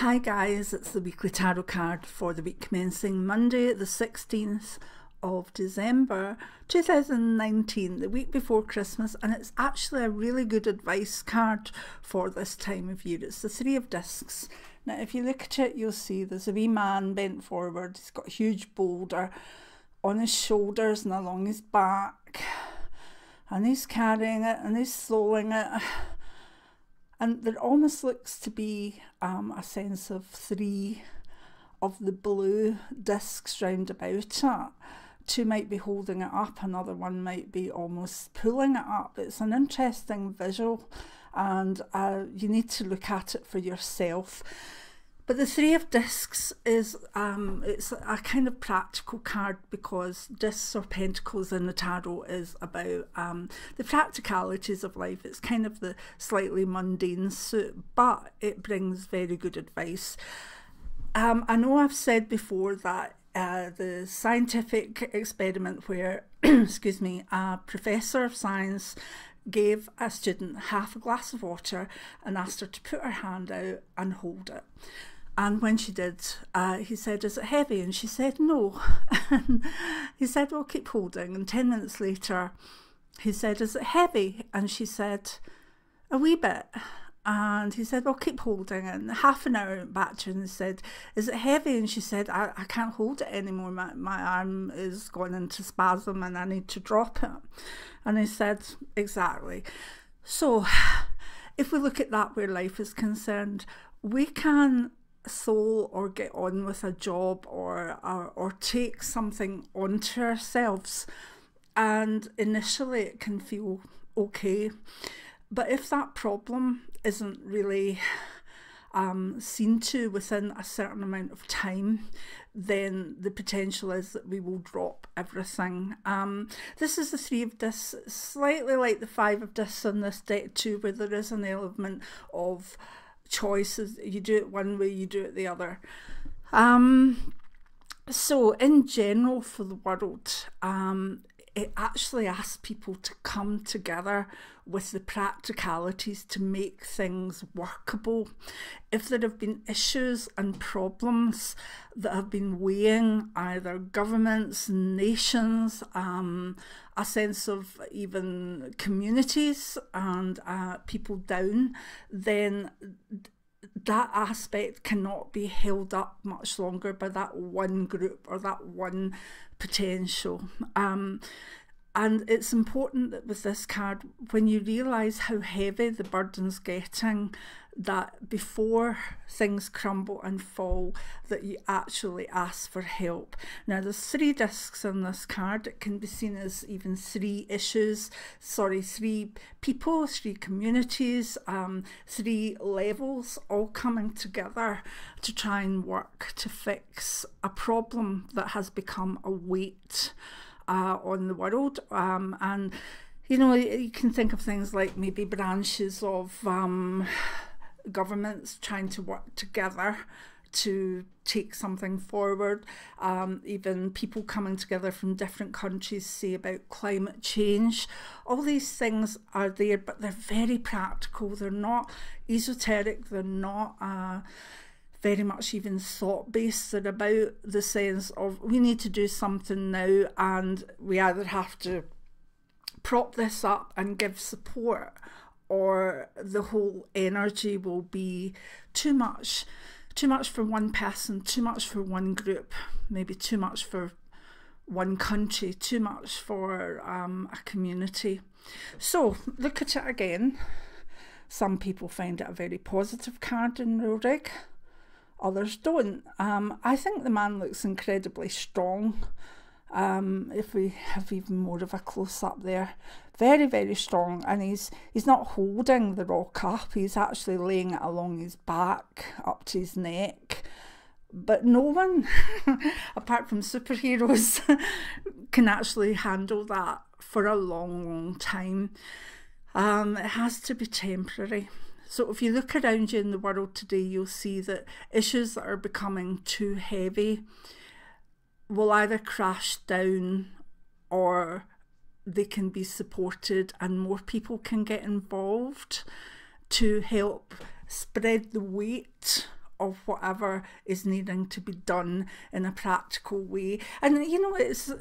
Hi guys, it's the weekly tarot card for the week commencing Monday the 16th of December 2019, the week before Christmas, and it's actually a really good advice card for this time of year. It's the Three of Discs. Now if you look at it, you'll see there's a wee man bent forward. He's got a huge boulder on his shoulders and along his back, and he's carrying it and he's throwing it. And there almost looks to be a sense of three of the blue discs round about it. Two might be holding it up, another one might be almost pulling it up. It's an interesting visual, and you need to look at it for yourself. But the Three of Discs is it's a kind of practical card, because discs or pentacles in the tarot is about the practicalities of life. It's kind of the slightly mundane suit, but it brings very good advice. I know I've said before that the scientific experiment where excuse me, a professor of science gave a student half a glass of water and asked her to put her hand out and hold it. And when she did, he said, "Is it heavy?" And she said, "No." And he said, "Well, keep holding." And 10 minutes later, he said, "Is it heavy?" And she said, "A wee bit." And he said, "Well, keep holding." And half an hour went back to her and said, "Is it heavy?" And she said, I can't hold it anymore. My arm is going into spasm and I need to drop it." And he said, "Exactly." So if we look at that where life is concerned, we can soul or get on with a job or take something onto ourselves, and initially it can feel okay, but if that problem isn't really seen to within a certain amount of time, then the potential is that we will drop everything. This is the Three of Discs, slightly like the Five of Discs in this deck too, where there is an element of choices. You do it one way, you do it the other. So in general for the world, it actually asks people to come together with the practicalities to make things workable. If there have been issues and problems that have been weighing either governments, nations, a sense of even communities and people down, then that aspect cannot be held up much longer by that one group or that one potential. And it's important that with this card, when you realise how heavy the burden's getting, that before things crumble and fall, that you actually ask for help. Now there's three discs in this card. It can be seen as even three issues, three people, three communities, three levels all coming together to try and work to fix a problem that has become a weight on the world. And you know, you can think of things like maybe branches of governments trying to work together to take something forward, even people coming together from different countries, say about climate change. All these things are there, but they're very practical. They're not esoteric, they're not very much even thought-based. They're about the sense of we need to do something now, and we either have to prop this up and give support, or the whole energy will be too much for one person, too much for one group, maybe too much for one country, too much for a community. So look at it again. Some people find it a very positive card in Rorik, others don't. I think the man looks incredibly strong. If we have even more of a close-up there, very, very strong, and he's not holding the rock up, he's actually laying it along his back up to his neck. But no one apart from superheroes can actually handle that for a long time. It has to be temporary. So if you look around you in the world today, you'll see that issues that are becoming too heavy will either crash down, or they can be supported and more people can get involved to help spread the weight of whatever is needing to be done in a practical way. And it's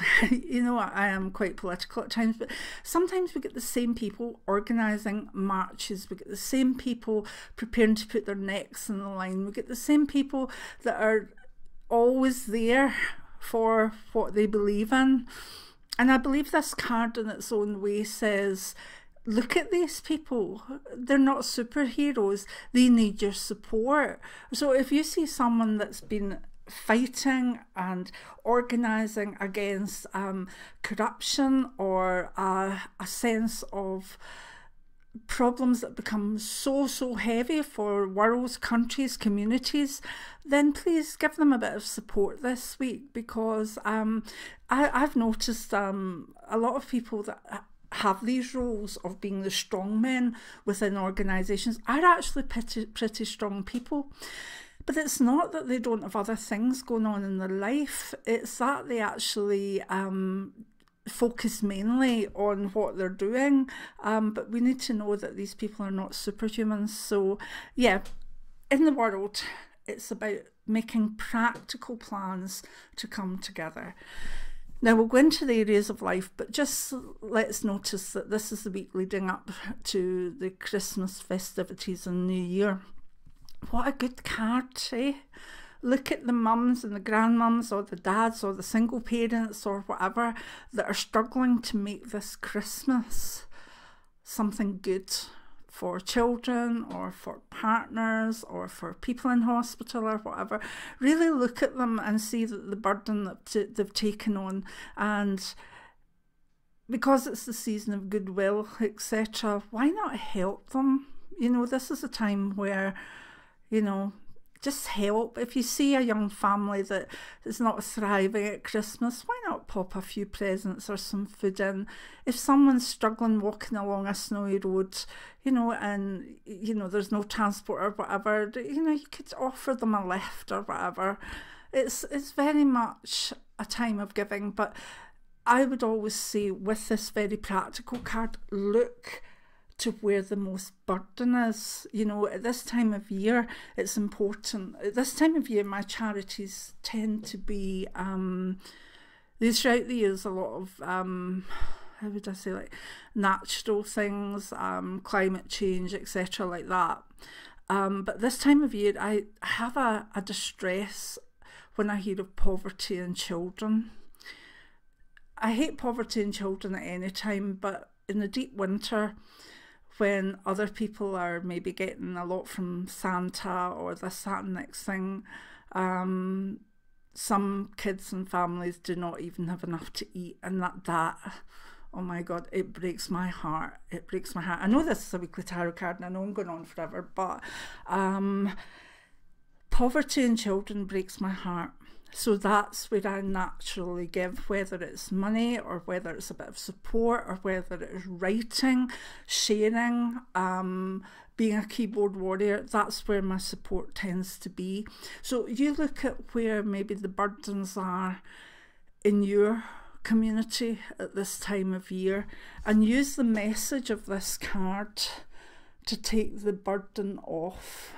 I am quite political at times, but sometimes we get the same people organising marches, we get the same people preparing to put their necks on the line, we get the same people that are always there for what they believe in. And I believe this card in its own way says, look at these people. They're not superheroes. They need your support. So if you see someone that's been fighting and organising against corruption or a sense of problems that become so heavy for worlds, countries, communities, then please give them a bit of support this week, because I've noticed a lot of people that have these roles of being the strong men within organisations are actually pretty strong people. But it's not that they don't have other things going on in their life, it's that they actually focus mainly on what they're doing, but we need to know that these people are not superhumans. So yeah, in the world, it's about making practical plans to come together. Now we'll go into the areas of life, but just let's notice that this is the week leading up to the Christmas festivities and New Year. What a good card, eh? Look at the mums and the grandmums or the dads or the single parents or whatever that are struggling to make this Christmas something good for children or for partners or for people in hospital or whatever. Really look at them and see that the burden that they've taken on, and because it's the season of goodwill, etc., why not help them? This is a time where, just help. If you see a young family that is not thriving at Christmas, why not pop a few presents or some food in? If someone's struggling walking along a snowy road, and there's no transport or whatever, you could offer them a lift or whatever. It's very much a time of giving, but I would always say with this very practical card, look to where the most burden is. At this time of year, it's important. At this time of year, my charities tend to be, throughout the years, a lot of, how would I say, like natural things, climate change, etc., like that. But this time of year, I have a distress when I hear of poverty in children. I hate poverty in children at any time, but in the deep winter, when other people are maybe getting a lot from Santa or this, that and next thing, some kids and families do not even have enough to eat, and that oh my God, it breaks my heart. It breaks my heart. I know this is a weekly tarot card and I know I'm going on forever, but poverty in children breaks my heart. So that's where I naturally give, whether it's money or whether it's a bit of support or whether it's writing, sharing, being a keyboard warrior. That's where my support tends to be. So you look at where maybe the burdens are in your community at this time of year and use the message of this card to take the burden off.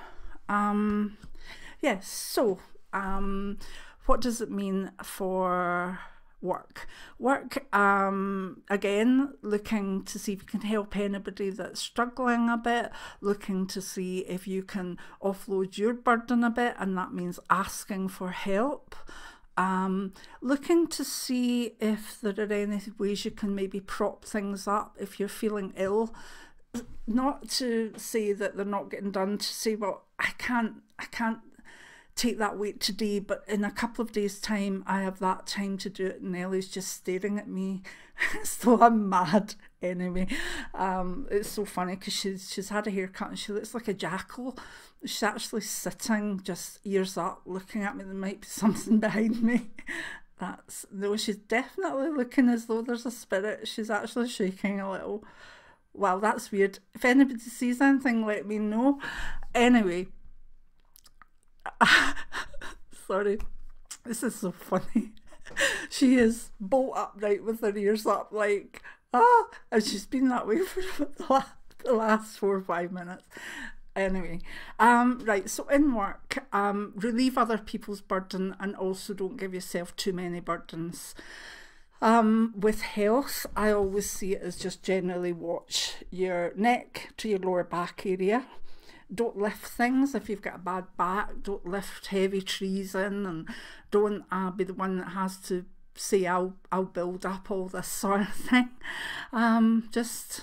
Yes, so what does it mean for work? Work, again, looking to see if you can help anybody that's struggling a bit, looking to see if you can offload your burden a bit, and that means asking for help. Looking to see if there are any ways you can maybe prop things up if you're feeling ill. Not to say that they're not getting done, to say, well, I can't take that weight today, but in a couple of days' time I have that time to do it, and Ellie's just staring at me as though I'm mad. Anyway, it's so funny because she's had a haircut and she looks like a jackal. She's actually sitting just ears up looking at me. There might be something behind me. No, she's definitely looking as though there's a spirit. She's actually shaking a little. Wow, that's weird. If anybody sees anything, let me know. Anyway, sorry, this is so funny. She is bolt upright with her ears up, like, and she's been that way for the last 4 or 5 minutes. Anyway, right, so in work, relieve other people's burden and also don't give yourself too many burdens. With health, I always see it as just generally watch your neck to your lower back area. Don't lift things if you've got a bad back. Don't lift heavy trees in, and don't be the one that has to say I'll build up all this sort of thing. Just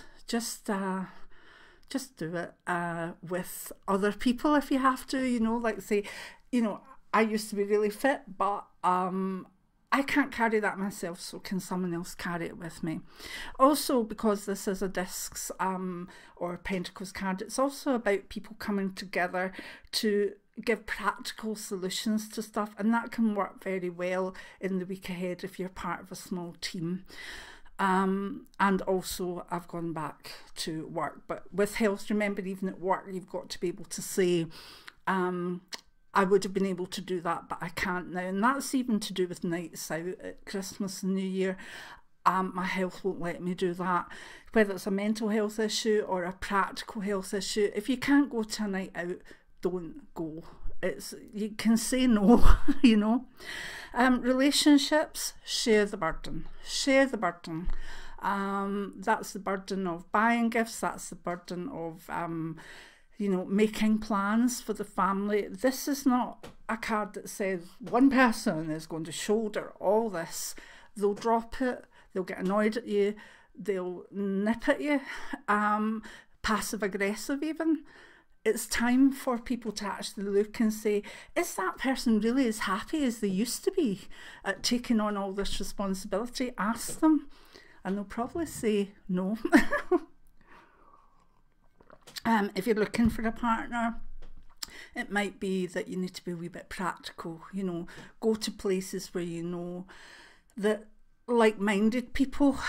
do it with other people if you have to, you know, like say, you know, I used to be really fit, but I can't carry that myself, so can someone else carry it with me? Also, because this is a discs or Pentacles card, it's also about people coming together to give practical solutions to stuff, and that can work very well in the week ahead if you're part of a small team. And also I've gone back to work, but with health, remember, even at work, you've got to be able to say, I would have been able to do that, but I can't now. And that's even to do with nights out at Christmas and New Year. My health won't let me do that. Whether it's a mental health issue or a practical health issue, if you can't go to a night out, don't go. You can say no, you know. Relationships, share the burden. Share the burden. That's the burden of buying gifts. That's the burden of you know, making plans for the family. This is not a card that says one person is going to shoulder all this. They'll drop it, they'll get annoyed at you, they'll nip at you, passive aggressive even. It's time for people to actually look and say, is that person really as happy as they used to be at taking on all this responsibility? Ask them, and they'll probably say no. If you're looking for a partner, it might be that you need to be a wee bit practical, you know, go to places where you know that like-minded people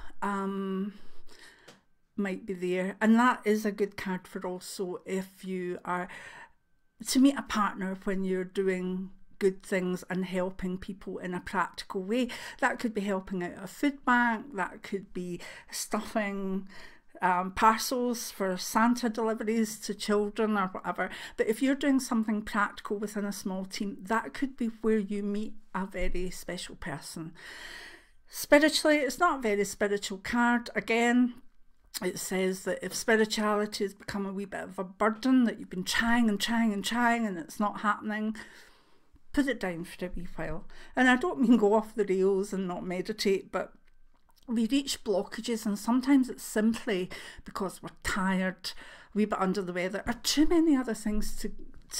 might be there. And that is a good card for also if you are to meet a partner when you're doing good things and helping people in a practical way. That could be helping out a food bank, that could be stuffing parcels for Santa deliveries to children or whatever. But if you're doing something practical within a small team, that could be where you meet a very special person. Spiritually, it's not a very spiritual card. Again, it says that if spirituality has become a wee bit of a burden, that you've been trying and trying and trying and it's not happening, put it down for a wee while. And I don't mean go off the rails and not meditate, but we reach blockages, and sometimes it's simply because we're tired, a wee bit under the weather, or too many other things to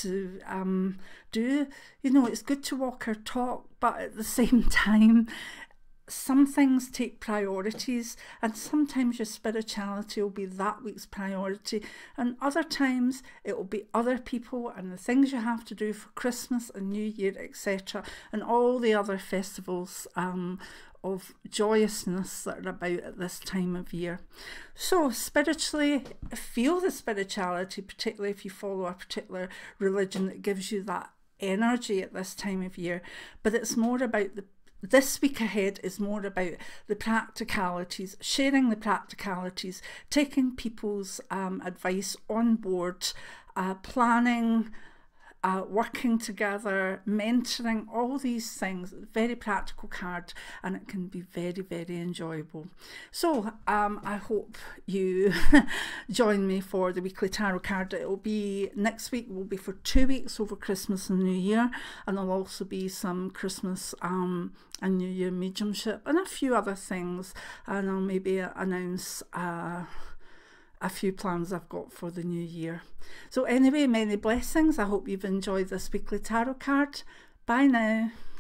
do. You know, it's good to walk or talk, but at the same time, some things take priorities, and sometimes your spirituality will be that week's priority, and other times it will be other people and the things you have to do for Christmas and New Year, etc., and all the other festivals of joyousness that are about at this time of year. So spiritually, feel the spirituality, particularly if you follow a particular religion that gives you that energy at this time of year. But it's more about this week ahead is more about the practicalities, sharing the practicalities, taking people's advice on board, planning, working together, mentoring, all these things. Very practical card, and it can be very, very enjoyable. So I hope you join me for the weekly tarot card. It will be next week, will be for 2 weeks over Christmas and New Year, and there'll also be some Christmas and New Year mediumship and a few other things, and I'll maybe announce a few plans I've got for the new year. So anyway, many blessings. I hope you've enjoyed this weekly tarot card. Bye now.